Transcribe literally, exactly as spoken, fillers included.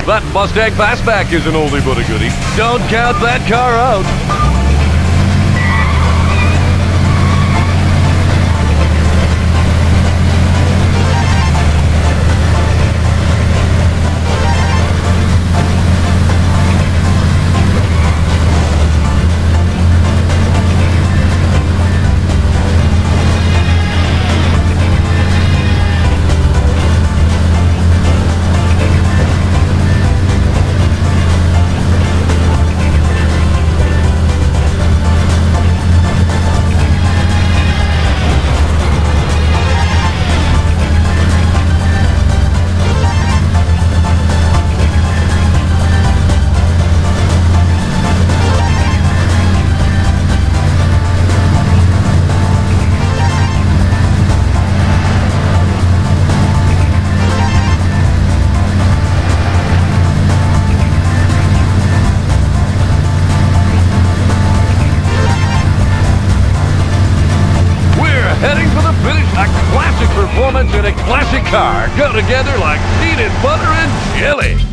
That Mustang Fastback is an oldie but a goodie. Don't count that car out. Heading for the finish, a classic performance in a classic car. Go together like peanut butter and jelly.